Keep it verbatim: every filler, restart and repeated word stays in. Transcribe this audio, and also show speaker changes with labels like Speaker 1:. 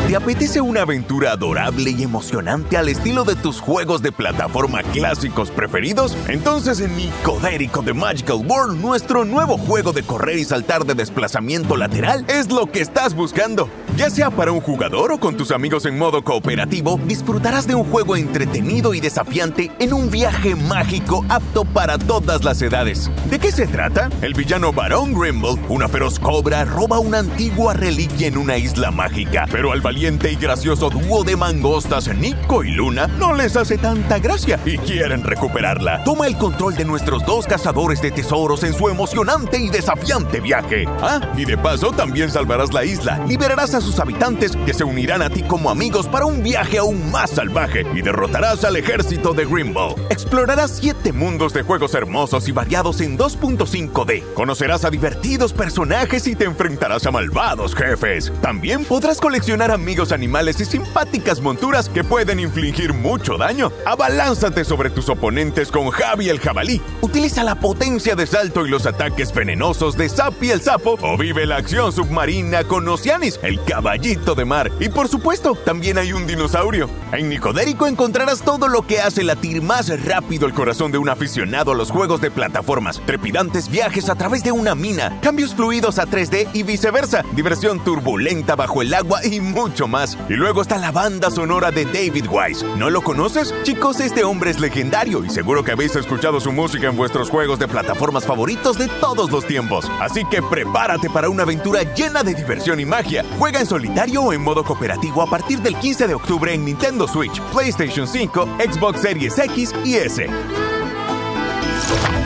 Speaker 1: ¿Te apetece una aventura adorable y emocionante al estilo de tus juegos de plataforma clásicos preferidos? Entonces en Nicodérico The Magical World, nuestro nuevo juego de correr y saltar de desplazamiento lateral es lo que estás buscando. Ya sea para un jugador o con tus amigos en modo cooperativo, disfrutarás de un juego entretenido y desafiante en un viaje mágico apto para todas las edades. ¿De qué se trata? El villano Barón Grimble, una feroz cobra, roba una antigua reliquia en una isla mágica, pero al valiente y gracioso dúo de mangostas Nico y Luna no les hace tanta gracia y quieren recuperarla. Toma el control de nuestros dos cazadores de tesoros en su emocionante y desafiante viaje. Ah, y de paso también salvarás la isla, liberarás a sus habitantes que se unirán a ti como amigos para un viaje aún más salvaje y derrotarás al ejército de Grimble. Explorarás siete mundos de juegos hermosos y variados en dos punto cinco D. Conocerás a divertidos personajes y te enfrentarás a malvados jefes. También podrás coleccionar amigos animales y simpáticas monturas que pueden infligir mucho daño. Abalánzate sobre tus oponentes con Javi el jabalí. Utiliza la potencia de salto y los ataques venenosos de Zappy el sapo o vive la acción submarina con Oceanis, el caballito de mar. Y por supuesto, también hay un dinosaurio. En Nicodérico encontrarás todo lo que hace latir más rápido el corazón de un aficionado a los juegos de plataformas, trepidantes viajes a través de una mina, cambios fluidos a tres D y viceversa, diversión turbulenta bajo el agua y mucho más. Y luego está la banda sonora de David Wise. ¿No lo conoces? Chicos, este hombre es legendario y seguro que habéis escuchado su música en vuestros juegos de plataformas favoritos de todos los tiempos. Así que prepárate para una aventura llena de diversión y magia. Juega en solitario o en modo cooperativo a partir del quince de octubre en Nintendo Switch, PlayStation cinco, Xbox Series X y S.